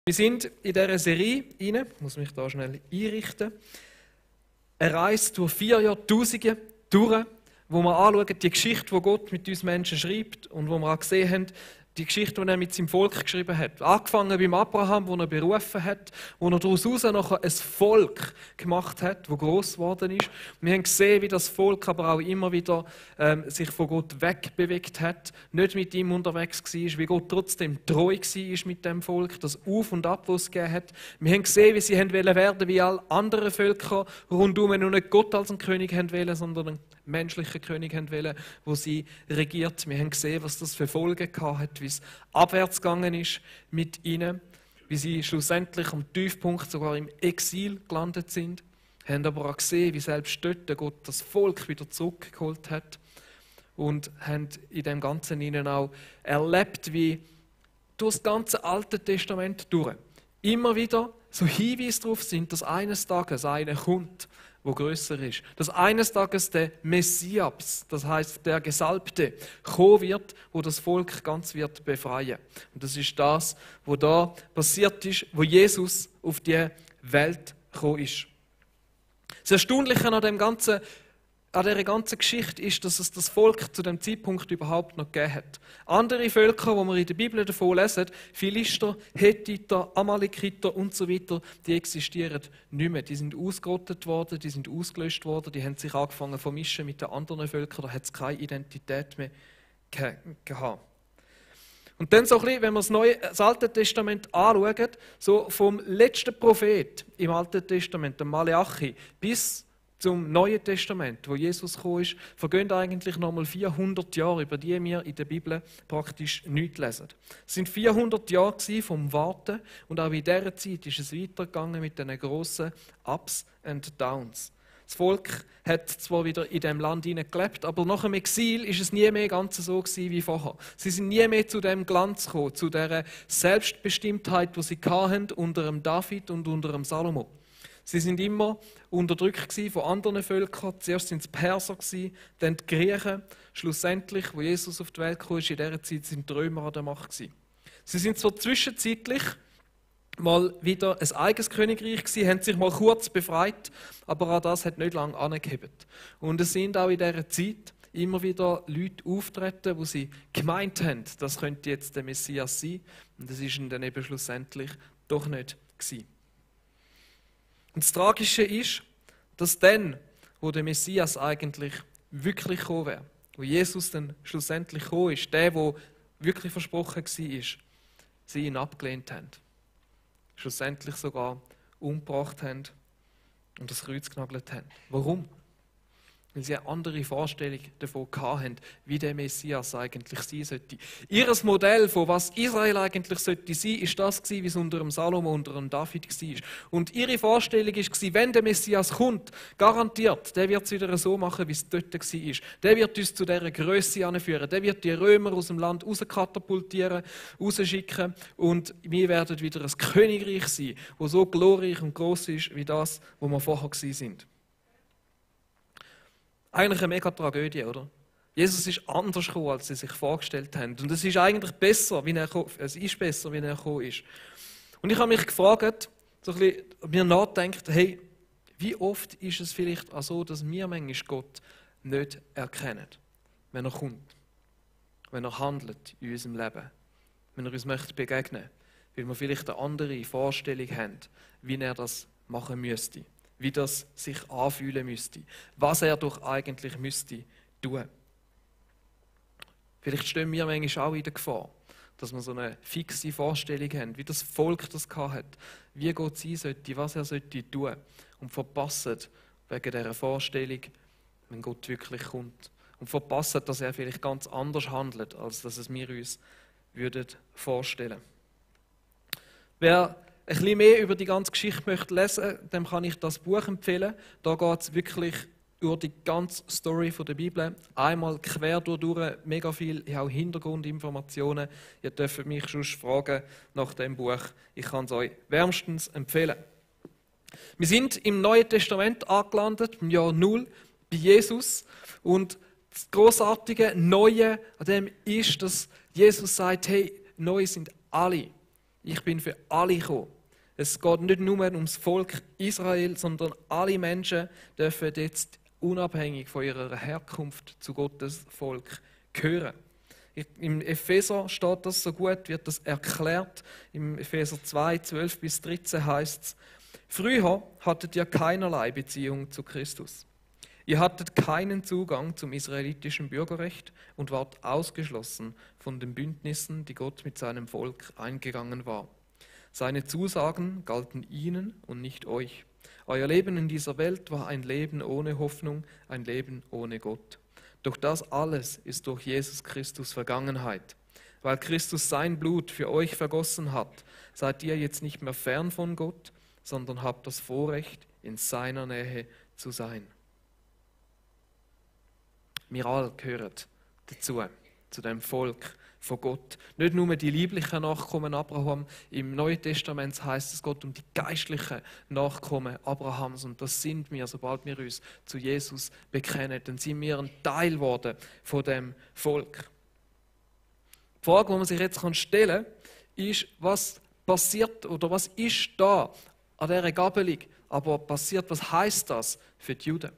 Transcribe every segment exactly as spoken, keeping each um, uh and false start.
Wir sind in dieser Serie rein, ich muss mich da schnell einrichten, eine Reise durch vier Jahrtausende durch, wo wir anschauen, die Geschichte, die Gott mit uns Menschen schreibt und wo wir auch gesehen haben, die Geschichte, die er mit seinem Volk geschrieben hat. Angefangen beim Abraham, wo er berufen hat, wo er daraus nachher ein Volk gemacht hat, das gross geworden ist. Wir haben gesehen, wie das Volk aber auch immer wieder ähm, sich von Gott wegbewegt hat, nicht mit ihm unterwegs war, wie Gott trotzdem treu war mit dem Volk, das Auf und Ab, das es gegeben hat. Wir haben gesehen, wie sie haben werden wie alle anderen Völker rundum und nicht Gott als einen König haben wollen, sondern einen menschlichen König haben wollen, wo sie regiert. Wir haben gesehen, was das für Folgen hat, wie es abwärts gegangen ist mit ihnen, wie sie schlussendlich am Tiefpunkt sogar im Exil gelandet sind. Wir haben aber auch gesehen, wie selbst dort Gott das Volk wieder zurückgeholt hat und haben in dem Ganzen ihnen auch erlebt, wie durch das ganze Alte Testament durch immer wieder so Hinweise darauf sind, dass eines Tages einer kommt, wo größer ist. Dass eines Tages der Messias, das heißt der Gesalbte, kommen wird, wo das Volk ganz wird befreien. Und das ist das, was da passiert ist, wo Jesus auf die Welt gekommen ist. Das Erstaunliche an dem ganzen An dieser ganzen Geschichte ist, dass es das Volk zu dem Zeitpunkt überhaupt noch gegeben hat. Andere Völker, die wir in der Bibel davon lesen, Philister, Hethiter, Amalekiter und so weiter, die existieren nicht mehr. Die sind ausgerottet worden, die sind ausgelöscht worden, die haben sich angefangen zu vermischen mit den anderen Völkern, da hat es keine Identität mehr gehabt. Und dann so ein bisschen, wenn wir das, Neue, das Alte Testament anschauen, so vom letzten Prophet im Alten Testament, dem Maleachi, bis zum Neuen Testament, wo Jesus gekommen ist, vergehen eigentlich nochmal vierhundert Jahre, über die wir in der Bibel praktisch nichts lesen. Es sind vierhundert Jahre vom Warten und auch in dieser Zeit ist es weitergegangen mit diesen grossen Ups and Downs. Das Volk hat zwar wieder in diesem Land gelebt, aber nach dem Exil ist es nie mehr ganz so gewesen wie vorher. Sie sind nie mehr zu dem Glanz gekommen, zu dieser Selbstbestimmtheit, die sie hatten unter dem David und unter dem Salomo. Sie sind immer unterdrückt von anderen Völkern. Zuerst waren es die Perser, dann die Griechen. Schlussendlich, wo Jesus auf die Welt kam, in dieser Zeit sind die Römer an der Macht. Sie sind zwar zwischenzeitlich mal wieder ein eigenes Königreich gewesen, haben sich mal kurz befreit, aber auch das hat nicht lange angehebt. Und es sind auch in dieser Zeit immer wieder Leute auftreten, wo sie gemeint haben, das könnte jetzt der Messias sein. Und das ist dann eben schlussendlich doch nicht gewesen. Und das Tragische ist, dass dann, wo der Messias eigentlich wirklich gekommen wäre, wo Jesus dann schlussendlich gekommen ist, der, der wirklich versprochen war, sie ihn abgelehnt haben. Schlussendlich sogar umgebracht haben und das Kreuz genagelt haben. Warum? Weil sie eine andere Vorstellung davon hatten, wie der Messias eigentlich sein sollte. Ihr Modell von was Israel eigentlich sollte sein, ist das gewesen, wie es unter dem Salomo, unter dem David war. Und ihre Vorstellung war, wenn der Messias kommt, garantiert, der wird es wieder so machen, wie es dort war. Der wird uns zu dieser Grösse anführen. Der wird die Römer aus dem Land rauskatapultieren, rausschicken und wir werden wieder ein Königreich sein, das so glorreich und gross ist, wie das, wo wir vorher waren. Eigentlich eine mega Tragödie, oder? Jesus ist anders gekommen, als sie sich vorgestellt haben. Und es ist eigentlich besser, wie er es ist besser, wie er gekommen ist. Und ich habe mich gefragt, so ein bisschen, mir nachgedacht, hey, wie oft ist es vielleicht auch so, dass wir manchmal Gott nicht erkennen, wenn er kommt, wenn er handelt in unserem Leben, wenn er uns möchte begegnen, weil wir vielleicht eine andere Vorstellung haben, wie er das machen müsste. Wie das sich anfühlen müsste, was er doch eigentlich müsste tun. Vielleicht stehen wir manchmal auch in der Gefahr, dass wir so eine fixe Vorstellung haben, wie das Volk das hat, wie Gott sein sollte, was er sollte tun und verpassen wegen dieser Vorstellung, wenn Gott wirklich kommt und verpassen, dass er vielleicht ganz anders handelt, als dass es wir uns würden vorstellen. Wer ein bisschen mehr über die ganze Geschichte möchte lesen, dem kann ich das Buch empfehlen. Da geht es wirklich über die ganze Story der Bibel. Einmal quer durch, mega viel, ich habe auch Hintergrundinformationen. Ihr dürft mich schon fragen nach dem Buch. Ich kann es euch wärmstens empfehlen. Wir sind im Neuen Testament angelandet, im Jahr Null, bei Jesus. Und das grossartige Neue an dem ist, dass Jesus sagt, hey, neu sind alle. Ich bin für alle gekommen. Es geht nicht nur ums Volk Israel, sondern alle Menschen dürfen jetzt unabhängig von ihrer Herkunft zu Gottes Volk gehören. Im Epheser steht das so gut, wird das erklärt. Im Epheser zwei, zwölf bis dreizehn heißt es: Früher hattet ihr keinerlei Beziehung zu Christus. Ihr hattet keinen Zugang zum israelitischen Bürgerrecht und wart ausgeschlossen von den Bündnissen, die Gott mit seinem Volk eingegangen war. Seine Zusagen galten ihnen und nicht euch. Euer Leben in dieser Welt war ein Leben ohne Hoffnung, ein Leben ohne Gott. Doch das alles ist durch Jesus Christus Vergangenheit. Weil Christus sein Blut für euch vergossen hat, seid ihr jetzt nicht mehr fern von Gott, sondern habt das Vorrecht, in seiner Nähe zu sein. Wir alle gehören dazu, zu dem Volk von Gott. Nicht nur die lieblichen Nachkommen Abraham. Im Neuen Testament heißt es Gott um die geistlichen Nachkommen Abrahams. Und das sind wir, sobald wir uns zu Jesus bekennen. Dann sind wir ein Teil geworden von dem Volk. Die Frage, die man sich jetzt stellen kann, ist, was passiert oder was ist da an dieser Gabelung aber passiert? Was heisst das für die Juden?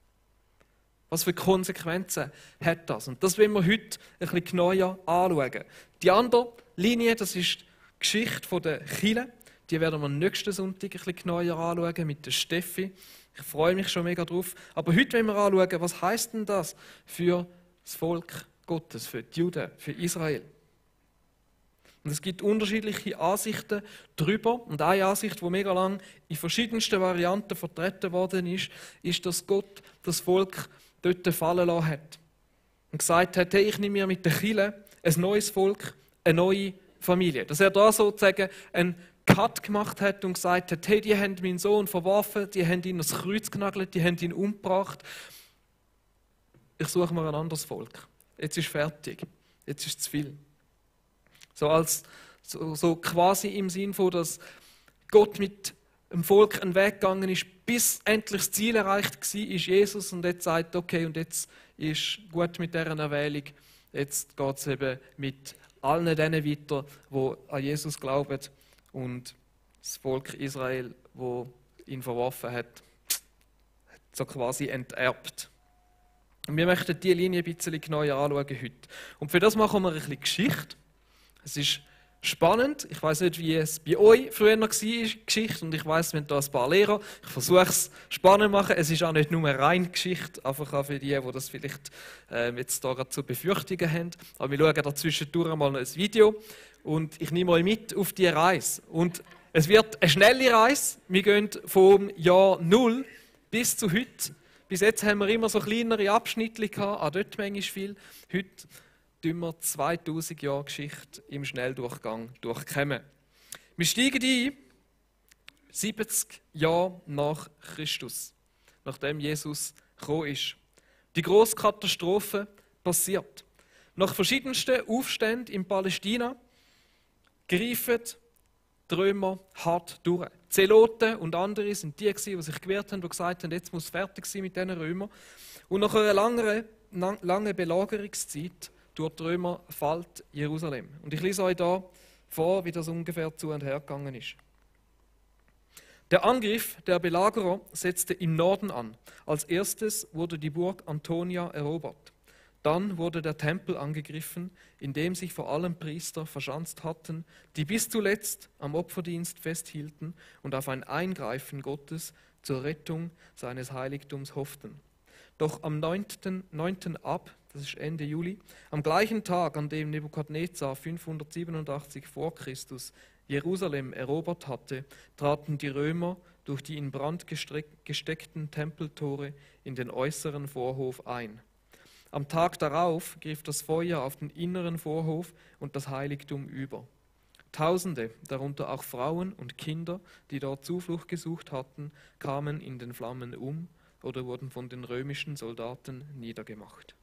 Was für Konsequenzen hat das? Und das wollen wir heute ein bisschen genauer anschauen. Die andere Linie, das ist die Geschichte der Kirche. Die werden wir nächsten Sonntag ein bisschen genauer anschauen mit der Steffi. Ich freue mich schon mega drauf. Aber heute wollen wir anschauen, was heisst denn das für das Volk Gottes, für die Juden, für Israel? Und es gibt unterschiedliche Ansichten darüber. Und eine Ansicht, die mega lang in verschiedensten Varianten vertreten worden ist, ist, dass Gott das Volk dort fallen lassen hat. Und gesagt hat, hey, ich nehme mir mit der Kirche ein neues Volk, eine neue Familie. Dass er da sozusagen einen Cut gemacht hat und gesagt hat, hey, die haben meinen Sohn verworfen, die haben ihn ans Kreuz genagelt, die haben ihn umgebracht. Ich suche mir ein anderes Volk. Jetzt ist fertig. Jetzt ist zu viel. So, als, so, so quasi im Sinn von, dass Gott mit dem Volk einen Weg gegangen ist, bis endlich das Ziel erreicht war, ist Jesus, und jetzt sagt, okay, und jetzt ist gut mit dieser Erwählung, jetzt geht es eben mit allen denen weiter, die an Jesus glauben, und das Volk Israel, das ihn verworfen hat, so quasi enterbt. Und wir möchten diese Linie ein bisschen genauer anschauen heute. Und für das machen wir ein bisschen Geschichte. Es ist spannend. Ich weiß nicht, wie es bei euch früher war, Geschichte. Und ich weiß, wir haben da ein paar Lehrer. Ich versuche es spannend zu machen. Es ist auch nicht nur rein Geschichte, einfach auch für die, die das vielleicht äh, jetzt da gerade zu befürchten haben. Aber wir schauen da zwischendurch mal ein Video. Und ich nehme euch mit auf die Reise. Und es wird eine schnelle Reise. Wir gehen vom Jahr Null bis zu heute. Bis jetzt haben wir immer so kleinere Abschnitte gehabt, auch dort manchmal viel. Heute tun wir zweitausend Jahre Geschichte im Schnelldurchgang durchkommen. Wir steigen ein, siebzig Jahre nach Christus, nachdem Jesus gekommen ist. Die grosse Katastrophe passiert. Nach verschiedensten Aufständen in Palästina greifen die Römer hart durch. Die Zeloten und andere sind die, die sich gewehrt haben, die gesagt haben, jetzt muss es fertig sein mit diesen Römern. Und nach einer langen, langen Belagerungszeit durch die Römer fällt Jerusalem. Und ich lese euch da vor, wie das ungefähr zu und her gegangen ist. Der Angriff der Belagerer setzte im Norden an. Als erstes wurde die Burg Antonia erobert. Dann wurde der Tempel angegriffen, in dem sich vor allem Priester verschanzt hatten, die bis zuletzt am Opferdienst festhielten und auf ein Eingreifen Gottes zur Rettung seines Heiligtums hofften. Doch am neunten Ab, das ist Ende Juli, am gleichen Tag, an dem Nebukadnezar fünfhundertsiebenundachtzig vor Christus Jerusalem erobert hatte, traten die Römer durch die in Brand gesteckten Tempeltore in den äußeren Vorhof ein. Am Tag darauf griff das Feuer auf den inneren Vorhof und das Heiligtum über. Tausende, darunter auch Frauen und Kinder, die dort Zuflucht gesucht hatten, kamen in den Flammen um oder wurden von den römischen Soldaten niedergemacht.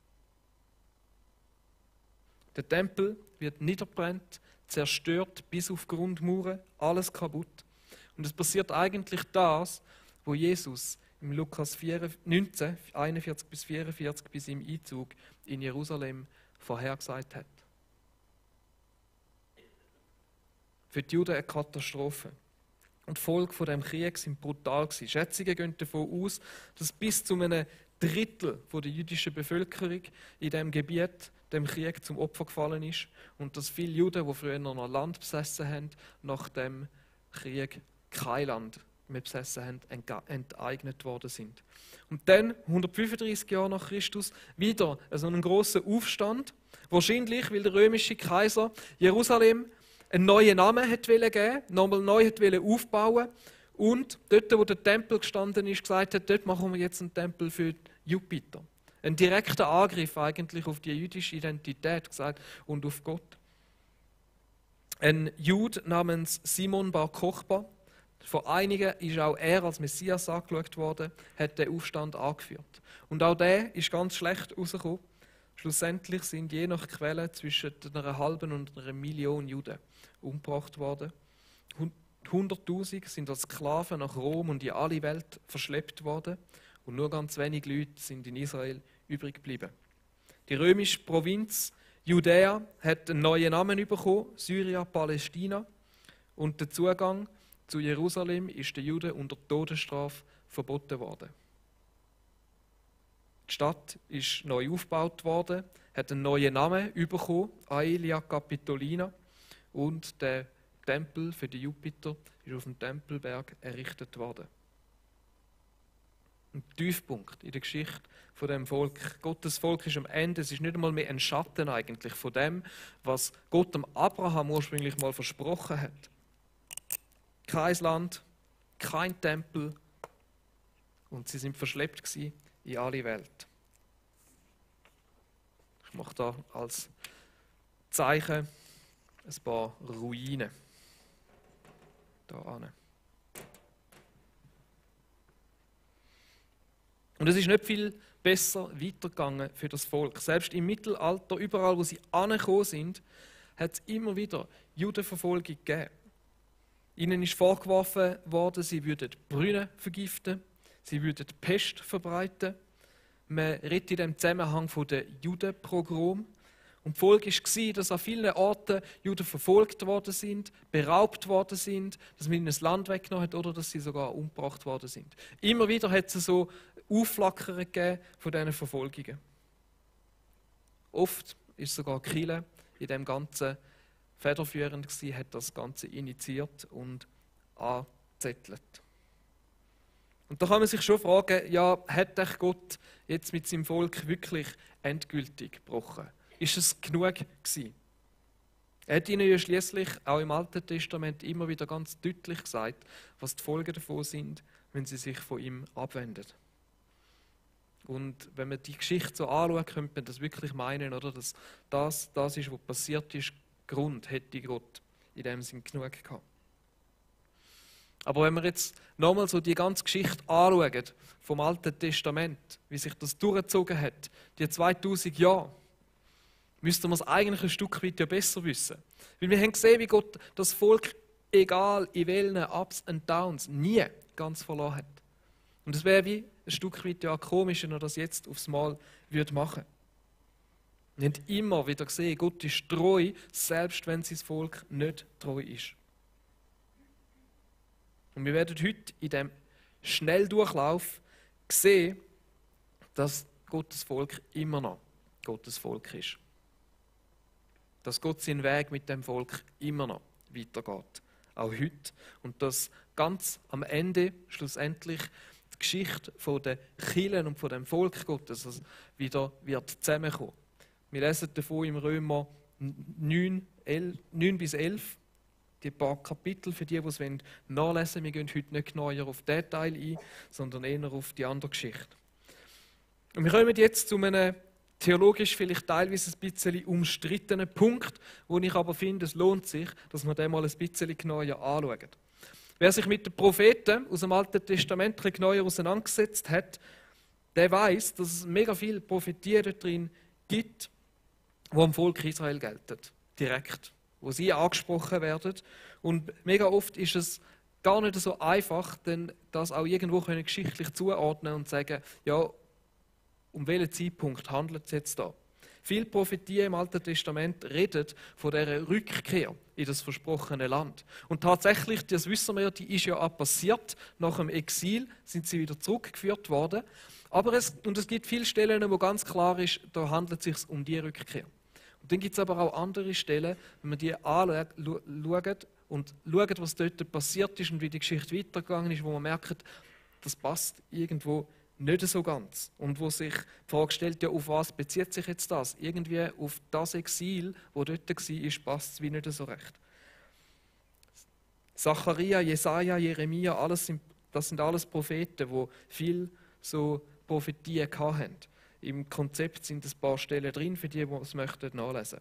Der Tempel wird niederbrennt, zerstört bis auf Grundmauern, alles kaputt. Und es passiert eigentlich das, wo Jesus im Lukas neunzehn, einundvierzig bis vierundvierzig bis im Einzug in Jerusalem vorhergesagt hat. für die Juden eine Katastrophe. Und die Folgen von dem Krieg sind brutal gewesen. Schätzungen gehen davon aus, dass bis zu einem Drittel der jüdischen Bevölkerung in diesem Gebiet dem Krieg zum Opfer gefallen ist und dass viele Juden, die früher noch Land besessen haben, nach dem Krieg kein Land mehr besessen haben, enteignet worden sind. Und dann, hundertfünfunddreißig Jahre nach Christus, wieder so einen grossen Aufstand. Wahrscheinlich, weil der römische Kaiser Jerusalem einen neuen Namen hat geben, nochmal neu hat aufbauen und dort, wo der Tempel gestanden ist, gesagt hat, dort machen wir jetzt einen Tempel für Jupiter. Ein direkter Angriff eigentlich auf die jüdische Identität gesagt und auf Gott. Ein Jude namens Simon Bar Kochba, von einigen ist auch er als Messias angeschaut worden, hat den Aufstand angeführt. Und auch der ist ganz schlecht rausgekommen. Schlussendlich sind je nach Quelle zwischen einer halben und einer Million Juden umgebracht worden. hunderttausend sind als Sklaven nach Rom und in alle Welt verschleppt worden. Und nur ganz wenige Leute sind in Israel übrig geblieben. Die römische Provinz Judäa hat einen neuen Namen bekommen, Syria, Palästina. Und der Zugang zu Jerusalem ist den Juden unter Todesstrafe verboten worden. Die Stadt ist neu aufgebaut worden, hat einen neuen Namen bekommen, Aelia Capitolina. Und der Tempel für die Jupiter ist auf dem Tempelberg errichtet worden. Ein Tiefpunkt in der Geschichte von dem Volk. Gottes Volk ist am Ende, es ist nicht einmal mehr ein Schatten eigentlich von dem, was Gott dem Abraham ursprünglich mal versprochen hat. Kein Land, kein Tempel und sie sind verschleppt gewesen in alle Welt. Ich mache da als Zeichen ein paar Ruinen. Da ane. Und es ist nicht viel besser weitergegangen für das Volk. Selbst im Mittelalter, überall wo sie angekommen sind, hat es immer wieder Judenverfolgung gegeben. Ihnen ist vorgeworfen worden, sie würden Brunnen vergiften, sie würden Pest verbreiten. Man redet in dem Zusammenhang von den Judenpogrom. Und die Folge war, dass an vielen Orten Juden verfolgt worden sind, beraubt worden sind, dass man ihnen das Land weggenommen hat oder dass sie sogar umgebracht worden sind. Immer wieder hat es so Aufflackern gegeben von diesen Verfolgungen. Oft ist sogar Kirche in dem Ganzen federführend gewesen, hat das Ganze initiiert und angezettelt. Und da kann man sich schon fragen, ja, hat euch Gott jetzt mit seinem Volk wirklich endgültig gebrochen? Ist es genug gewesen? Er hat ihnen ja schliesslich auch im Alten Testament immer wieder ganz deutlich gesagt, was die Folgen davon sind, wenn sie sich von ihm abwenden. Und wenn man die Geschichte so anschaut, könnte man das wirklich meinen, oder? Dass das, das ist, was passiert ist, Grund hätte Gott in dem Sinn genug gehabt. Aber wenn wir jetzt nochmal so die ganze Geschichte anschauen, vom Alten Testament, wie sich das durchgezogen hat, die zweitausend Jahre, müssten wir es eigentlich ein Stück weit ja besser wissen. Weil wir haben gesehen, wie Gott das Volk, egal in welchen Ups und Downs, nie ganz verloren hat. Und es wäre wie ein Stück weit ja komisch, wenn er das jetzt aufs Mal würde machen. Wir haben immer wieder gesehen, Gott ist treu, selbst wenn sein Volk nicht treu ist. Und wir werden heute in diesem Schnelldurchlauf sehen, dass Gottes Volk immer noch Gottes Volk ist. Dass Gott seinen Weg mit dem Volk immer noch weitergeht. Auch heute. Und dass ganz am Ende schlussendlich die Geschichte von den Kirchen und von dem Volk Gottes also wieder wird zusammenkommen. Wir lesen davon im Römer neun, elf, neun bis elf. Die paar Kapitel für die, die es nachlesen wollen. Wir gehen heute nicht genauer auf den Teil ein, sondern eher auf die andere Geschichte. Und wir kommen jetzt zu einem theologisch vielleicht teilweise ein bisschen umstrittenen Punkt, wo ich aber finde, es lohnt sich, dass wir den mal ein bisschen genauer anschauen. Wer sich mit den Propheten aus dem Alten Testament genauer auseinandergesetzt hat, der weiß, dass es mega viele Prophetien drin gibt, die am Volk Israel gelten. Direkt. Wo sie angesprochen werden. Und mega oft ist es gar nicht so einfach, denn das auch irgendwo können geschichtlich zuordnen und sagen, ja, um welchen Zeitpunkt handelt es jetzt da? Viele Prophetien im Alten Testament reden von dieser Rückkehr in das versprochene Land. Und tatsächlich, das wissen wir ja, die ist ja auch passiert. Nach dem Exil sind sie wieder zurückgeführt worden. Aber es, und es gibt viele Stellen, wo ganz klar ist, da handelt es sich um die Rückkehr. Und dann gibt es aber auch andere Stellen, wenn man die anschaut und schaut, was dort passiert ist und wie die Geschichte weitergegangen ist, wo man merkt, das passt irgendwo nicht so ganz. Und wo sich die Frage stellt, ja, auf was bezieht sich jetzt das? Irgendwie auf das Exil, das dort war, passt es wie nicht so recht. Zacharia, Jesaja, Jeremia, alles sind, das sind alles Propheten, die viel so Prophetien hatten. Im Konzept sind ein paar Stellen drin, für die, die es möchten, nachlesen.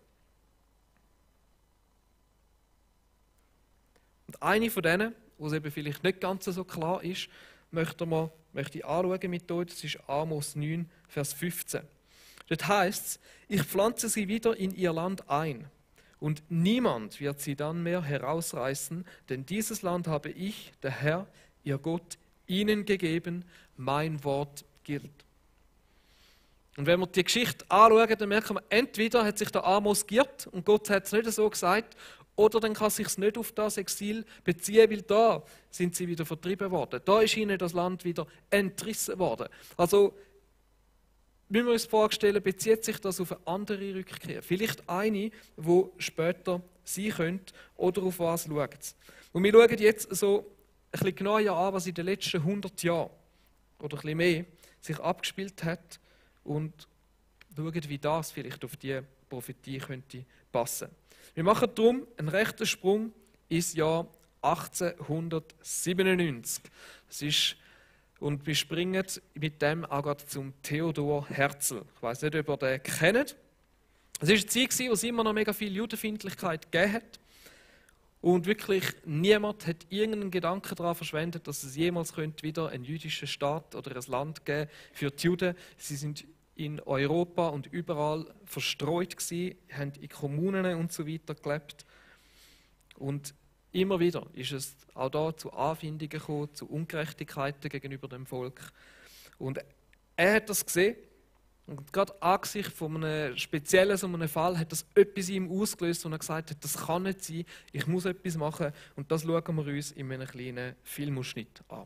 Und eine von denen, wo es eben vielleicht nicht ganz so klar ist, möchte, man, möchte ich anschauen mit euch, das ist Amos neun, Vers fünfzehn. Dort heißt es, ich pflanze sie wieder in ihr Land ein, und niemand wird sie dann mehr herausreißen, denn dieses Land habe ich, der Herr, ihr Gott, ihnen gegeben, mein Wort gilt. Und wenn wir die Geschichte anschauen, dann merken wir, entweder hat sich der Amos geirrt und Gott hat es nicht so gesagt, oder dann kann es sich nicht auf das Exil beziehen, weil da sind sie wieder vertrieben worden. Da ist ihnen das Land wieder entrissen worden. Also müssen wir uns vorstellen, bezieht sich das auf eine andere Rückkehr. Vielleicht eine, die später sein könnte, oder auf was schaut es. Und wir schauen jetzt so ein bisschen genauer an, was in den letzten hundert Jahren oder ein bisschen mehr sich abgespielt hat und schauen, wie das vielleicht auf diese Prophetie könnte passen. Wir machen darum einen rechten Sprung ins Jahr achtzehnhundertsiebenundneunzig. Das ist, und wir springen mit dem auch gerade zum Theodor Herzl. Ich weiß nicht, ob ihr den kennt. Es war eine Zeit, wo es immer noch mega viel Judenfeindlichkeit gegeben hat. Und wirklich niemand hat irgendeinen Gedanken daran verschwendet, dass es jemals könnte wieder einen jüdischen Staat oder ein Land geben für die Juden. Sie sind in Europa und überall verstreut gewesen, haben in Kommunen und so weiter gelebt. Und immer wieder ist es auch da zu Anfeindungen gekommen, zu Ungerechtigkeiten gegenüber dem Volk. Und er hat das gesehen. Und gerade angesichts von einem speziellen so einem Fall hat das etwas in ihm ausgelöst, und er gesagt hat, das kann nicht sein, ich muss etwas machen. Und das schauen wir uns in einem kleinen Filmausschnitt an.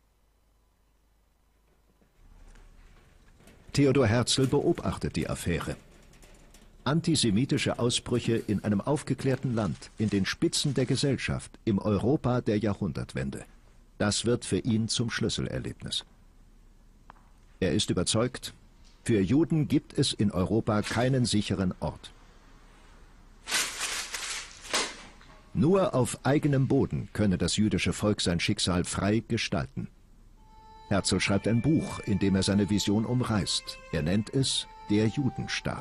Theodor Herzl beobachtet die Affäre. Antisemitische Ausbrüche in einem aufgeklärten Land, in den Spitzen der Gesellschaft, im Europa der Jahrhundertwende. Das wird für ihn zum Schlüsselerlebnis. Er ist überzeugt, für Juden gibt es in Europa keinen sicheren Ort. Nur auf eigenem Boden könne das jüdische Volk sein Schicksal frei gestalten. Herzl schreibt ein Buch, in dem er seine Vision umreißt. Er nennt es Der Judenstaat.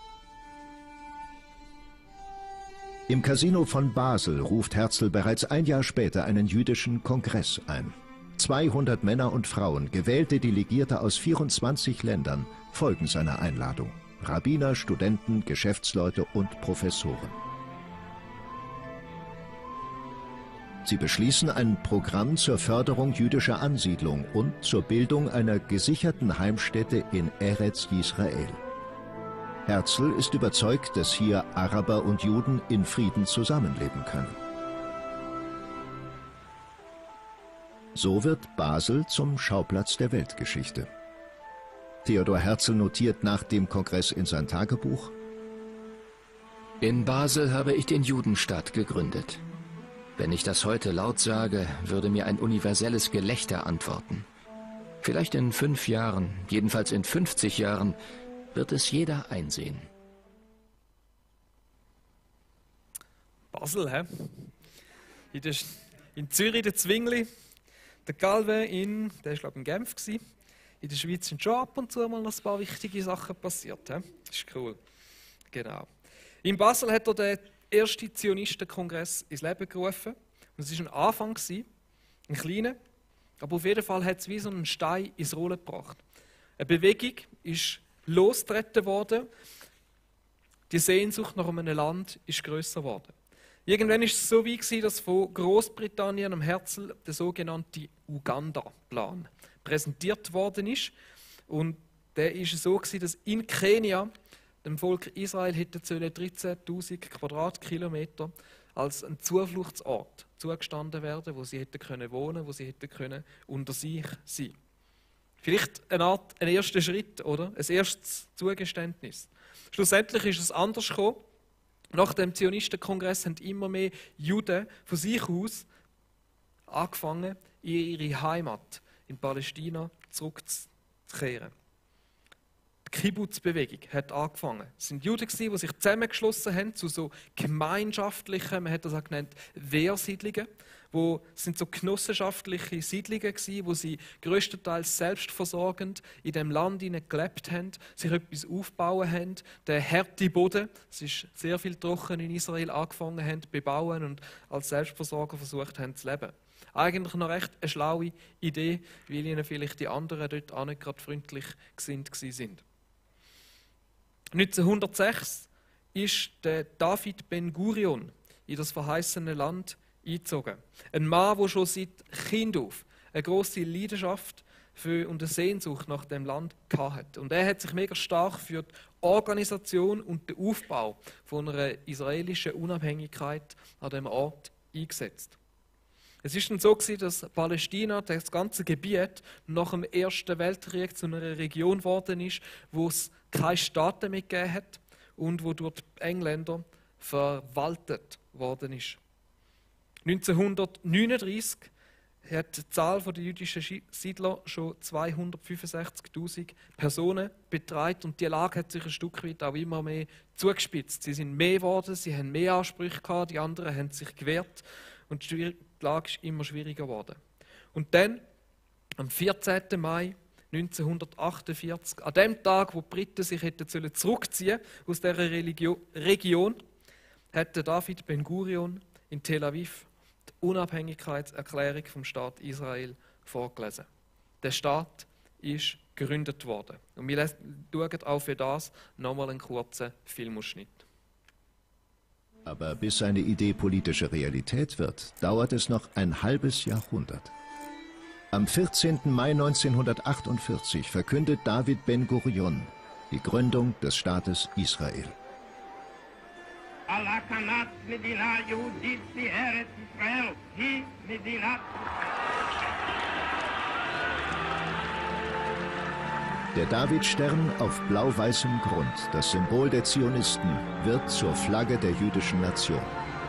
Im Casino von Basel ruft Herzl bereits ein Jahr später einen jüdischen Kongress ein. zweihundert Männer und Frauen, gewählte Delegierte aus vierundzwanzig Ländern, folgen seiner Einladung. Rabbiner, Studenten, Geschäftsleute und Professoren. Sie beschließen ein Programm zur Förderung jüdischer Ansiedlung und zur Bildung einer gesicherten Heimstätte in Eretz Yisrael. Herzl ist überzeugt, dass hier Araber und Juden in Frieden zusammenleben können. So wird Basel zum Schauplatz der Weltgeschichte. Theodor Herzl notiert nach dem Kongress in sein Tagebuch: In Basel habe ich den Judenstaat gegründet. Wenn ich das heute laut sage, würde mir ein universelles Gelächter antworten. Vielleicht in fünf Jahren, jedenfalls in fünfzig Jahren, wird es jeder einsehen. Basel, hä? In, der, in Zürich der Zwingli, der Calvin in, der war glaube ich in Genf gewesen. In der Schweiz sind schon ab und zu mal noch ein paar wichtige Sachen passiert. He? Das ist cool. Genau. In Basel hat er den ersten Zionistenkongress ins Leben gerufen. Und es war ein Anfang, ein kleiner, aber auf jeden Fall hat es wie so einen Stein ins Rollen gebracht. Eine Bewegung ist losgetreten worden. Die Sehnsucht nach einem Land ist grösser geworden. Irgendwann war es so weit, dass von Großbritannien am Herzl der sogenannte Uganda-Plan präsentiert worden ist. Und der war so, dass in Kenia dem Volk Israel hätten dreizehntausend Quadratkilometer als ein Zufluchtsort zugestanden werden, wo sie hätten können wohnen, wo sie hätten können unter sich sein. Vielleicht eine Art, ein erster Schritt, oder? Ein erstes Zugeständnis. Schlussendlich ist es anders gekommen. Nach dem Zionistenkongress haben immer mehr Juden von sich aus angefangen, in ihre Heimat in Palästina zurückzukehren. Die Kibbutz-Bewegung hat angefangen. Es sind Juden, die sich zusammengeschlossen haben zu so gemeinschaftlichen, man hat das auch genannt, Wehrsiedlungen, wo sind so genossenschaftliche Siedlungen gewesen, wo sie größtenteils selbstversorgend in dem Land gelebt haben, sich etwas aufbauen haben, den harten Boden, es ist sehr viel trocken in Israel, angefangen haben zu bebauen und als Selbstversorger versucht haben zu leben. Eigentlich noch recht eine schlaue Idee, weil ihnen vielleicht die anderen dort auch nicht gerade freundlich gesinnt sind. neunzehnhundertsechs ist der David Ben Gurion in das verheißene Land eingezogen. Ein Mann, der schon seit Kind auf eine grosse Leidenschaft für und eine Sehnsucht nach dem Land hatte. Und er hat sich mega stark für die Organisation und den Aufbau von einer israelischen Unabhängigkeit an dem Ort eingesetzt. Es ist dann so gewesen, dass Palästina, das ganze Gebiet, nach dem Ersten Weltkrieg zu einer Region geworden ist, wo es keine Staaten mehr gegeben hat und wo durch die Engländer verwaltet worden ist. neunzehnhundertneununddreißig hat die Zahl der jüdischen Siedler schon zweihundertfünfundsechzigtausend Personen betragen und die Lage hat sich ein Stück weit auch immer mehr zugespitzt. Sie sind mehr geworden, sie haben mehr Ansprüche gehabt, die anderen haben sich gewehrt und die Lage ist immer schwieriger geworden. Und dann, am vierzehnten Mai neunzehnhundertachtundvierzig, an dem Tag, wo die Briten sich hätten zurückziehen aus dieser Religio- Region, hat David Ben Gurion in Tel Aviv die Unabhängigkeitserklärung vom Staat Israel vorgelesen. Der Staat ist gegründet worden. Und wir schauen auch für das nochmal einen kurzen Filmausschnitt. Aber bis seine Idee politische Realität wird, dauert es noch ein halbes Jahrhundert. Am vierzehnten Mai neunzehnhundertachtundvierzig verkündet David Ben Gurion die Gründung des Staates Israel. Der Davidstern auf blau-weißem Grund, das Symbol der Zionisten, wird zur Flagge der jüdischen Nation.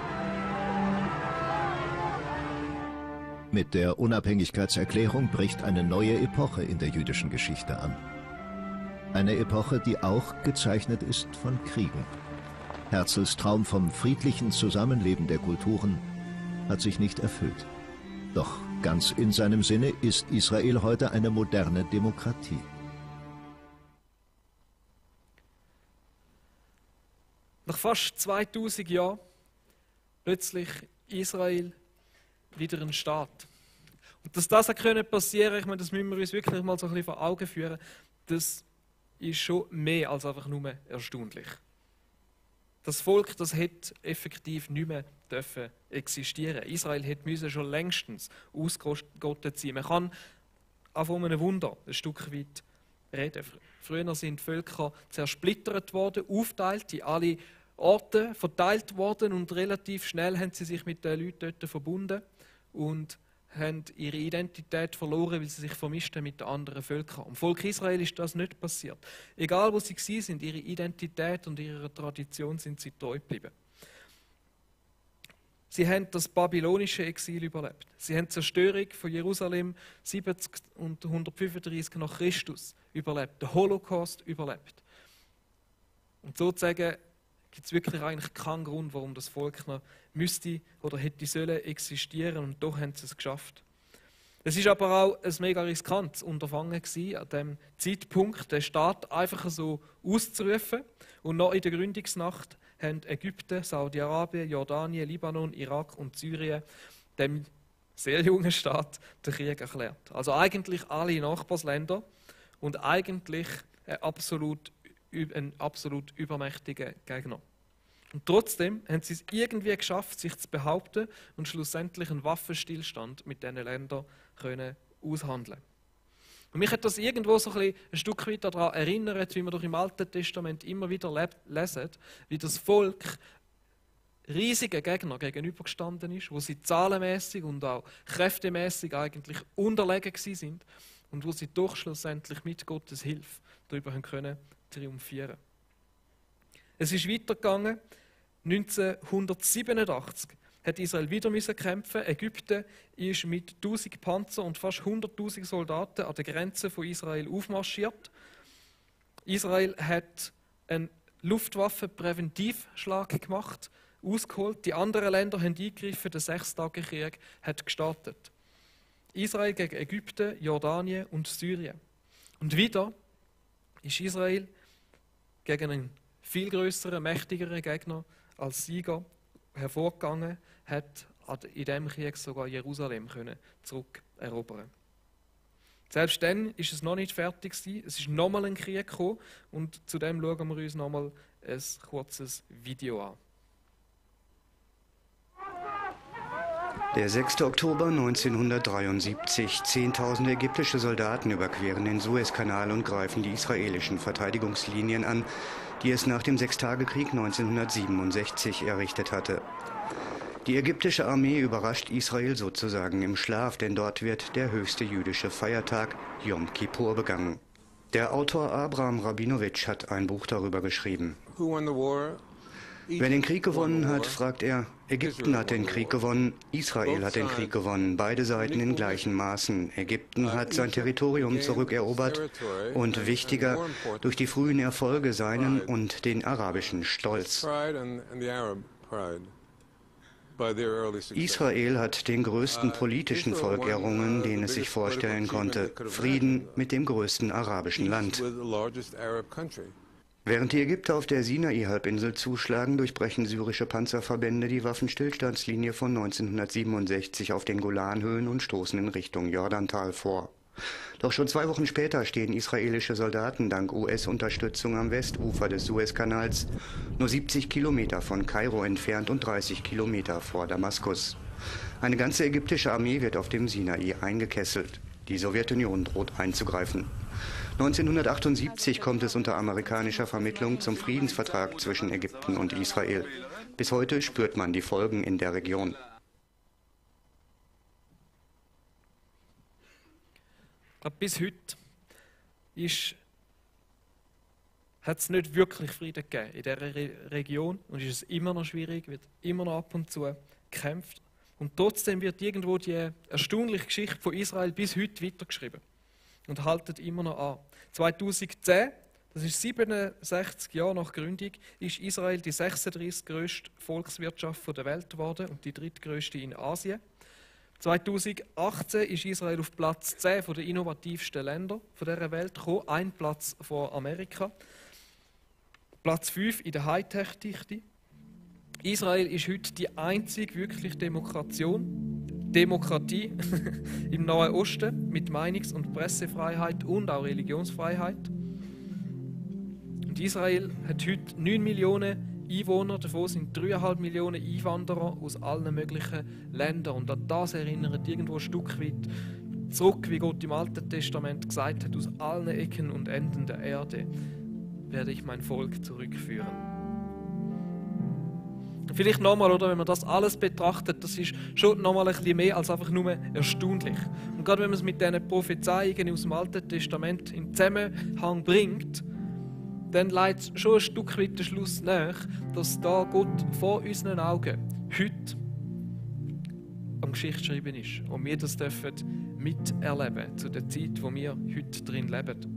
Mit der Unabhängigkeitserklärung bricht eine neue Epoche in der jüdischen Geschichte an. Eine Epoche, die auch gezeichnet ist von Kriegen. Herzls Traum vom friedlichen Zusammenleben der Kulturen hat sich nicht erfüllt. Doch ganz in seinem Sinne ist Israel heute eine moderne Demokratie. Nach fast zweitausend Jahren plötzlich Israel wieder ein Staat. Und dass das auch passieren konnte, ich meine, das müssen wir uns wirklich mal so ein bisschen vor Augen führen, das ist schon mehr als einfach nur erstaunlich. Das Volk, das hätte effektiv nicht mehr dürfen existieren. Israel hätte schon längstens ausgerottet sein. Man kann auch von einem Wunder ein Stück weit reden. Früher sind Völker zersplittert worden, aufteilt in alle Orte, verteilt worden und relativ schnell haben sie sich mit den Leuten dort verbunden und haben ihre Identität verloren, weil sie sich vermischt haben mit den anderen Völkern. Im Volk Israel ist das nicht passiert. Egal wo sie waren, sind ihre Identität und ihrer Tradition sind sie treu geblieben. Sie haben das babylonische Exil überlebt. Sie haben die Zerstörung von Jerusalem siebzig und hundertfünfunddreißig nach Christus überlebt, den Holocaust überlebt. Und sozusagen gibt es wirklich eigentlich keinen Grund, warum das Volk noch müsste oder hätte sollen existieren, und doch haben sie es geschafft. Es ist aber auch ein mega riskantes Unterfangen gewesen, an dem Zeitpunkt den Staat einfach so auszurufen. Und noch in der Gründungsnacht haben Ägypten, Saudi-Arabien, Jordanien, Libanon, Irak und Syrien dem sehr jungen Staat den Krieg erklärt. Also eigentlich alle Nachbarländer und eigentlich ein absolut ein absolut übermächtiger Gegner. Und trotzdem haben sie es irgendwie geschafft, sich zu behaupten und schlussendlich einen Waffenstillstand mit diesen Ländern können aushandeln. Und mich hat das irgendwo so ein, bisschen ein Stück weit daran erinnert, wie wir doch im Alten Testament immer wieder lesen, wie das Volk riesigen Gegner gegenübergestanden ist, wo sie zahlenmäßig und auch kräftemäßig eigentlich unterlegen sind und wo sie doch schlussendlich mit Gottes Hilfe darüber können triumphieren. Es ist weitergegangen. neunzehnhundertsiebenundachtzig hat Israel wieder müssen kämpfen. Ägypten ist mit tausend Panzer und fast hunderttausend Soldaten an der Grenze von Israel aufmarschiert. Israel hat einen Luftwaffenpräventivschlag gemacht, ausgeholt. Die anderen Länder haben eingegriffen. Der Sechstagekrieg hat gestartet. Israel gegen Ägypten, Jordanien und Syrien. Und wieder ist Israel gegen einen viel größeren, mächtigeren Gegner als Sieger hervorgegangen, hat in diesem Krieg sogar Jerusalem können zurückerobern. Selbst dann ist es noch nicht fertig gewesen. Es ist nochmal ein Krieg gekommen und zu dem schauen wir uns nochmal ein kurzes Video an. Der sechste Oktober neunzehnhundertdreiundsiebzig. Zehntausende ägyptische Soldaten überqueren den Suezkanal und greifen die israelischen Verteidigungslinien an, die es nach dem Sechstagekrieg neunzehnhundertsiebenundsechzig errichtet hatte. Die ägyptische Armee überrascht Israel sozusagen im Schlaf, denn dort wird der höchste jüdische Feiertag Yom Kippur begangen. Der Autor Abraham Rabinowitsch hat ein Buch darüber geschrieben. Wer den Krieg gewonnen hat, fragt er, Ägypten hat den Krieg gewonnen, Israel hat den Krieg gewonnen, beide Seiten in gleichen Maßen. Ägypten hat sein Territorium zurückerobert und wichtiger, durch die frühen Erfolge seinen und den arabischen Stolz. Israel hat den größten politischen Volk errungen, den es sich vorstellen konnte, Frieden mit dem größten arabischen Land. Während die Ägypter auf der Sinai-Halbinsel zuschlagen, durchbrechen syrische Panzerverbände die Waffenstillstandslinie von neunzehnhundertsiebenundsechzig auf den Golanhöhen und stoßen in Richtung Jordantal vor. Doch schon zwei Wochen später stehen israelische Soldaten dank U S-Unterstützung am Westufer des Suezkanals, nur siebzig Kilometer von Kairo entfernt und dreißig Kilometer vor Damaskus. Eine ganze ägyptische Armee wird auf dem Sinai eingekesselt. Die Sowjetunion droht einzugreifen. neunzehnhundertachtundsiebzig kommt es unter amerikanischer Vermittlung zum Friedensvertrag zwischen Ägypten und Israel. Bis heute spürt man die Folgen in der Region. Ich glaube, bis heute hat es nicht wirklich Frieden gegeben in dieser Re Region und ist es immer noch schwierig, wird immer noch ab und zu gekämpft. Und trotzdem wird irgendwo die erstaunliche Geschichte von Israel bis heute weitergeschrieben und haltet immer noch an. zweitausendzehn, das ist siebenundsechzig Jahre nach Gründung, ist Israel die sechsunddreißigste grösste Volkswirtschaft der Welt geworden und die drittgrößte in Asien. zweitausendachtzehn ist Israel auf Platz zehn der innovativsten Länder dieser Welt gekommen, ein Platz vor Amerika. Platz fünf in der Hightech-Dichte. Israel ist heute die einzige wirkliche Demokration, Demokratie im Nahen Osten mit Meinungs- und Pressefreiheit und auch Religionsfreiheit. Und Israel hat heute neun Millionen Einwohner, davon sind dreieinhalb Millionen Einwanderer aus allen möglichen Ländern. Und an das erinnert irgendwo ein Stück weit zurück, wie Gott im Alten Testament gesagt hat, aus allen Ecken und Enden der Erde werde ich mein Volk zurückführen. Vielleicht nochmal, oder, wenn man das alles betrachtet, das ist schon nochmal ein bisschen mehr als einfach nur erstaunlich. Und gerade wenn man es mit diesen Prophezeiungen aus dem Alten Testament in Zusammenhang bringt, dann leitet es schon ein Stück weit den Schluss nach, dass da Gott vor unseren Augen heute am Geschichtsschreiben ist und wir das dürfen miterleben zu der Zeit, wo wir heute drin leben.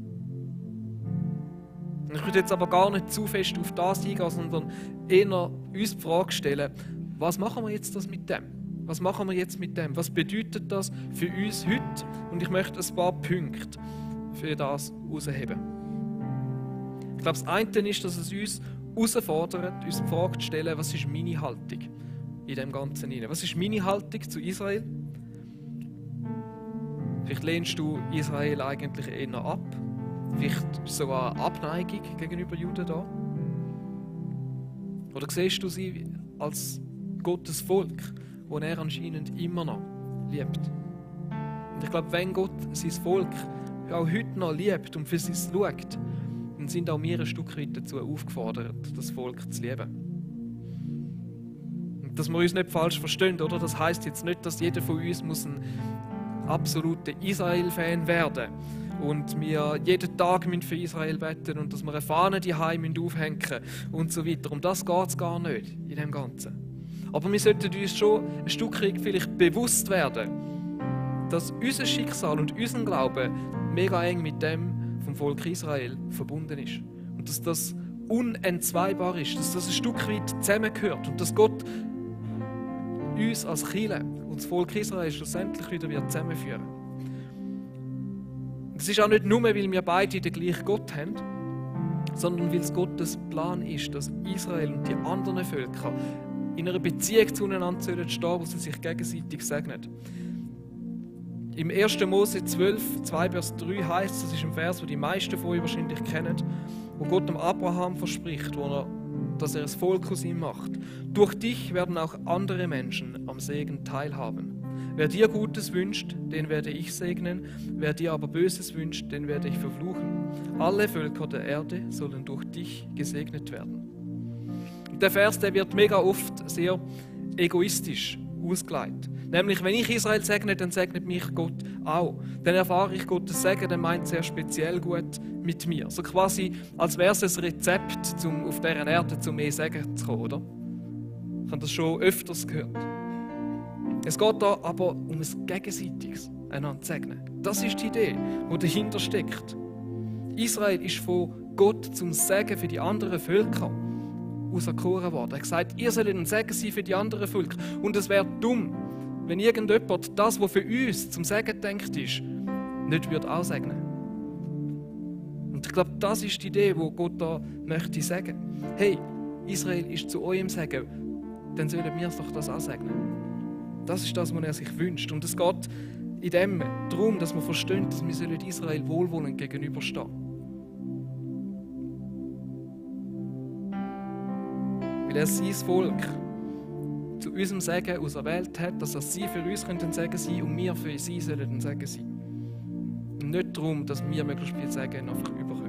Ich würde jetzt aber gar nicht zu fest auf das eingehen, sondern eher uns die Frage stellen, was machen wir jetzt das mit dem? Was machen wir jetzt mit dem? Was bedeutet das für uns heute? Und ich möchte ein paar Punkte für das herausheben. Ich glaube, das eine ist, dass es uns herausfordert, uns die Frage zu stellen, was ist meine Haltung in dem Ganzen hinein? Was ist meine Haltung zu Israel? Vielleicht lehnst du Israel eigentlich eher ab. Vielleicht sogar eine Abneigung gegenüber Juden da. Oder siehst du sie als Gottes Volk, das er anscheinend immer noch liebt? Und ich glaube, wenn Gott sein Volk auch heute noch liebt und für sie schaut, dann sind auch wir ein Stück weit dazu aufgefordert, das Volk zu lieben. Und dass wir uns nicht falsch verstehen, oder? Das heisst jetzt nicht, dass jeder von uns muss ein absoluter Israel-Fan werden und wir jeden Tag für Israel beten und dass wir eine Fahne daheim aufhängen und so weiter. Um das geht es gar nicht in dem Ganzen. Aber wir sollten uns schon ein Stück weit vielleicht bewusst werden, dass unser Schicksal und unser Glaube mega eng mit dem vom Volk Israel verbunden ist. Und dass das unentzweibar ist, dass das ein Stück weit zusammengehört und dass Gott uns als Kirche und das Volk Israel schlussendlich wieder wird zusammenführen. Das ist auch nicht nur, weil wir beide den gleichen Gott haben, sondern weil es Gottes Plan ist, dass Israel und die anderen Völker in einer Beziehung zueinander stehen sollen, wo sie sich gegenseitig segnen. Im ersten Mose zwölf, zwei Vers drei heißt es, das ist ein Vers, den die meisten von euch wahrscheinlich kennen, wo Gott dem Abraham verspricht, wo er, dass er ein Volk aus ihm macht. Durch dich werden auch andere Menschen am Segen teilhaben. Wer dir Gutes wünscht, den werde ich segnen, wer dir aber Böses wünscht, den werde ich verfluchen. Alle Völker der Erde sollen durch dich gesegnet werden. Und der Vers, der wird mega oft sehr egoistisch ausgelegt. Nämlich, wenn ich Israel segne, dann segnet mich Gott auch. Dann erfahre ich Gottes Segen, der meint sehr speziell gut mit mir. So quasi, als wäre es ein Rezept, um auf dieser Erde zu mehr Segen zu kommen, oder? Ich habe das schon öfters gehört. Es geht da aber um ein gegenseitiges einander zu segnen. Das ist die Idee, die dahinter steckt. Israel ist von Gott zum Segen für die anderen Völker auserkoren worden. Er hat gesagt, ihr sollt ein Segen sein für die anderen Völker. Und es wäre dumm, wenn irgendjemand das, was für uns zum Segen gedacht ist, nicht würde auch segnen. Und ich glaube, das ist die Idee, die Gott da möchte sagen. Hey, Israel ist zu eurem Segen, dann sollen wir doch das auch segnen. Das ist das, was er sich wünscht. Und es geht in dem darum, dass wir verstehen, dass wir Israel wohlwollend gegenüberstehen. Weil er sein Volk zu unserem Segen auserwählt hat, dass er sie für uns ein Segen sein können und wir für sie sollen ein Segen sein. Und nicht darum, dass wir möglichst viel Segen einfach überkommen.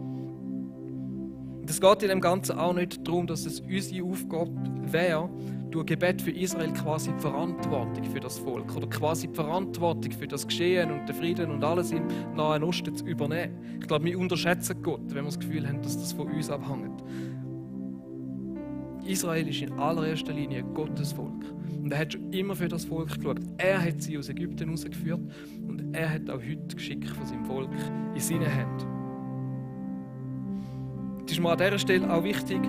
Und es geht in dem Ganzen auch nicht darum, dass es unsere Aufgabe wäre, durch Gebet für Israel quasi die Verantwortung für das Volk oder quasi die Verantwortung für das Geschehen und den Frieden und alles im Nahen Osten zu übernehmen. Ich glaube, wir unterschätzen Gott, wenn wir das Gefühl haben, dass das von uns abhängt. Israel ist in allererster Linie Gottes Volk. Und er hat schon immer für das Volk geschaut. Er hat sie aus Ägypten herausgeführt und er hat auch heute Geschick von seinem Volk in seinen Händen. Es ist mir an dieser Stelle auch wichtig,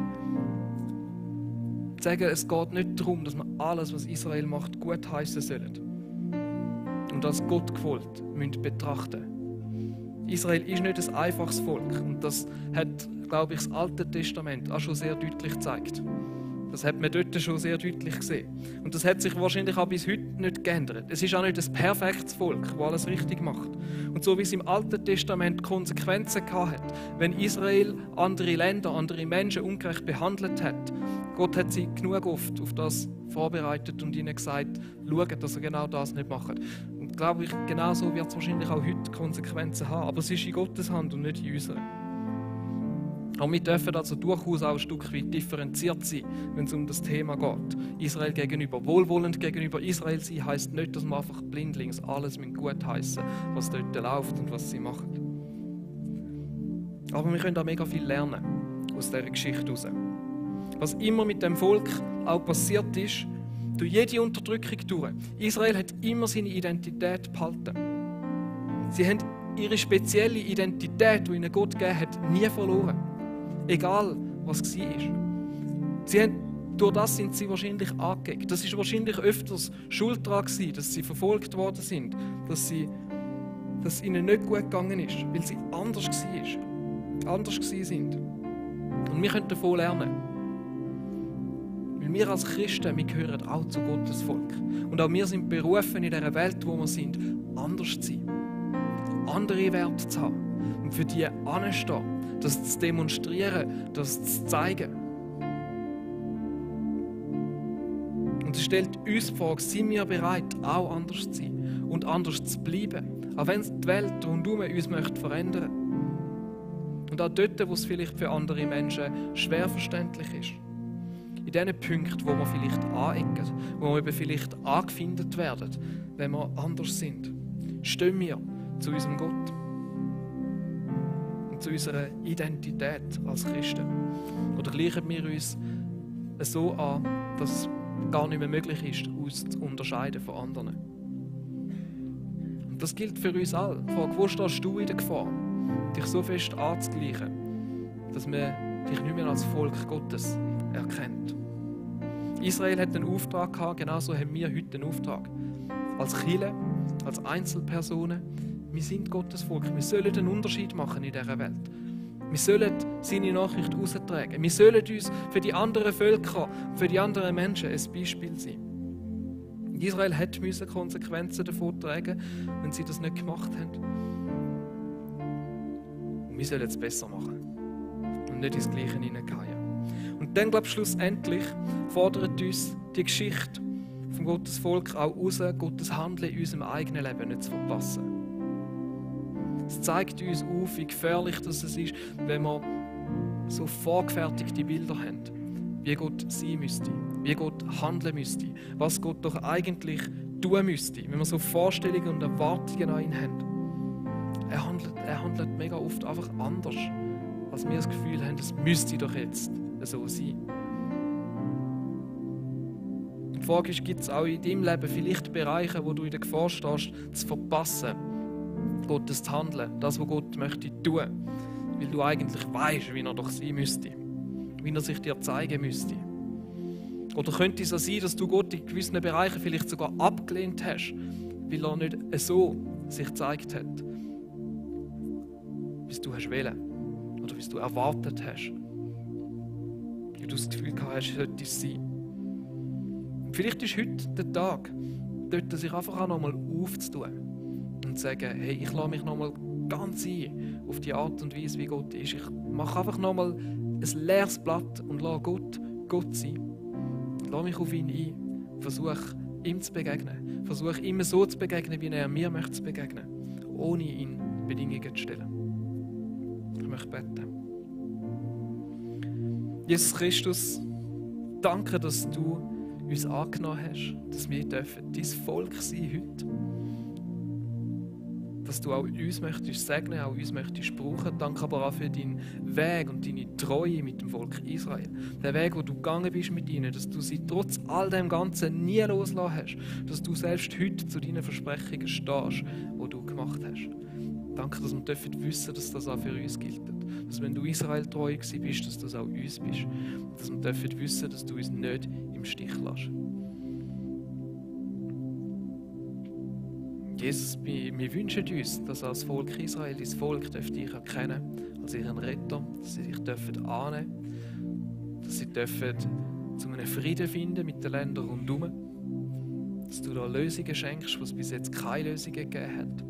zu sagen, es geht nicht darum, dass wir alles, was Israel macht, gut heissen sollen. Und als Gott gewollt müssen betrachten. Israel ist nicht ein einfaches Volk. Und das hat, glaube ich, das Alte Testament auch schon sehr deutlich gezeigt. Das hat man dort schon sehr deutlich gesehen. Und das hat sich wahrscheinlich auch bis heute nicht geändert. Es ist auch nicht ein perfektes Volk, das alles richtig macht. Und so wie es im Alten Testament Konsequenzen gehabt hat, wenn Israel andere Länder, andere Menschen ungerecht behandelt hat, Gott hat sie genug oft auf das vorbereitet und ihnen gesagt, schaut, dass sie genau das nicht machen. Und glaube ich, genau so wird es wahrscheinlich auch heute Konsequenzen haben. Aber es ist in Gottes Hand und nicht in unserer. Aber wir dürfen also durchaus auch ein Stück weit differenziert sein, wenn es um das Thema geht. Israel gegenüber, wohlwollend gegenüber Israel sein, heisst nicht, dass wir einfach blindlings alles gut heissen, was dort läuft und was sie machen. Aber wir können auch mega viel lernen aus dieser Geschichte heraus. Was immer mit dem Volk auch passiert ist, durch jede Unterdrückung durch. Israel hat immer seine Identität behalten. Sie haben ihre spezielle Identität, die ihnen Gott gegeben hat, nie verloren. Egal, was es war. Sie haben, durch das sind sie wahrscheinlich angegangen. Das ist wahrscheinlich öfters Schuld daran gewesen, dass sie verfolgt worden sind, dass, sie, dass es ihnen nicht gut gegangen ist, weil sie anders war, anders gewesen sind. Und wir können davon lernen. Weil wir als Christen, wir gehören auch zu Gottes Volk. Und auch wir sind berufen, in dieser Welt, wo wir sind, anders zu sein. Andere Werte zu haben. Und für die anzustehen. Das zu demonstrieren, das zu zeigen. Und es stellt uns die Frage, sind wir bereit, auch anders zu sein und anders zu bleiben, Auch wenn die Welt rundherum uns möchte verändern. Und auch dort, wo es vielleicht für andere Menschen schwer verständlich ist. In diesen Punkten, wo wir vielleicht anecken, wo wir eben vielleicht angefindet werden, wenn wir anders sind, stehen wir zu unserem Gott und zu unserer Identität als Christen. Oder gleichen wir uns so an, dass es gar nicht mehr möglich ist, uns zu unterscheiden von anderen. Und das gilt für uns alle. Wo stehst du in der Gefahr, dich so fest anzugleichen, dass man dich nicht mehr als Volk Gottes erkennt? Israel hat einen Auftrag gehabt, genauso haben wir heute einen Auftrag. Als Kirche, als Einzelpersonen, wir sind Gottes Volk. Wir sollen einen Unterschied machen in dieser Welt. Wir sollen seine Nachricht austragen. Wir sollen uns für die anderen Völker, für die anderen Menschen ein Beispiel sein. Israel musste Konsequenzen davon tragen, wenn sie das nicht gemacht haben. Und wir sollen es besser machen und nicht ins Gleiche hineingehen. Und dann, glaube ich, schlussendlich fordert uns die Geschichte von Gottes Volk auch heraus, Gottes Handeln in unserem eigenen Leben nicht zu verpassen. Es zeigt uns auf, wie gefährlich das ist, wenn wir so vorgefertigte Bilder haben, wie Gott sein müsste, wie Gott handeln müsste, was Gott doch eigentlich tun müsste, wenn wir so Vorstellungen und Erwartungen an ihn haben. Er handelt, er handelt mega oft einfach anders, als wir das Gefühl haben, es müsste doch jetzt so sein. Die Frage ist, gibt es auch in deinem Leben vielleicht Bereiche, wo du in der Gefahr stehst, zu verpassen, Gottes Handeln, das, was Gott möchte tun, weil du eigentlich weißt, wie er doch sein müsste, wie er sich dir zeigen müsste. Oder könnte es so sein, dass du Gott in gewissen Bereichen vielleicht sogar abgelehnt hast, weil er nicht so sich gezeigt hat, wie du hast wollen oder wie du erwartet hast, wie du das Gefühl gehabt hast, sollte es sein. Vielleicht ist heute der Tag, dort sich einfach auch nochmal aufzutun und zu sagen, hey, ich lasse mich nochmal ganz ein auf die Art und Weise, wie Gott ist. Ich mache einfach nochmal ein leeres Blatt und lasse Gott Gott sein. Lasse mich auf ihn ein, versuche ihm zu begegnen, versuche ihm so zu begegnen, wie er mir möchte zu begegnen, ohne ihn Bedingungen zu stellen. Ich möchte beten. Jesus Christus, danke, dass du uns angenommen hast, dass wir dürfen dein Volk sein heute. Dass du auch uns möchtest segnen, auch uns möchtest brauchen. Danke aber auch für deinen Weg und deine Treue mit dem Volk Israel. Der Weg, wo du gegangen bist mit ihnen, dass du sie trotz all dem Ganzen nie losgelassen hast. Dass du selbst heute zu deinen Versprechungen stehst, die du gemacht hast. Danke, dass wir dürfen wissen, dass das auch für uns gilt. Dass wenn du Israel treu gewesen bist, dass das auch uns bist. Dass wir dürfen wissen, dass du uns nicht im Stich lässt. Jesus, wir, wir wünschen uns, dass als Volk Israel, dein Volk, dich erkennen als ihren Retter, dass sie dich dürfen annehmen, dass sie dürfen zu einem Frieden finden mit den Ländern rundherum, dass du da Lösungen schenkst, wo es bis jetzt keine Lösungen gegeben hat.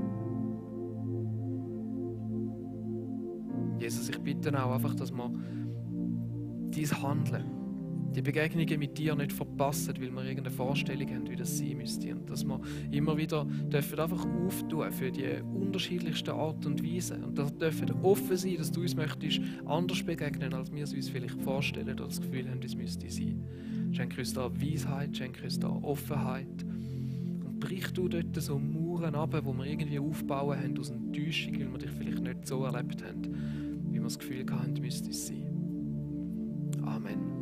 Jesus, ich bitte auch einfach, dass wir dein Handeln, die Begegnungen mit dir nicht verpassen, weil wir irgendeine Vorstellung haben, wie das sein müsste. Und dass wir immer wieder dürfen einfach auftun für die unterschiedlichsten Art und Weise. Und das dürfen offen sein, dass du uns möchtest anders begegnen, als wir es uns vielleicht vorstellen oder das Gefühl haben, es müsste sein. Schenk uns da Weisheit, schenk uns da Offenheit. Und brich du dort so Mauern ab, wo wir irgendwie aufbauen haben aus Enttäuschung, weil wir dich vielleicht nicht so erlebt haben, wie wir das Gefühl hatten, müsste es sein. Amen.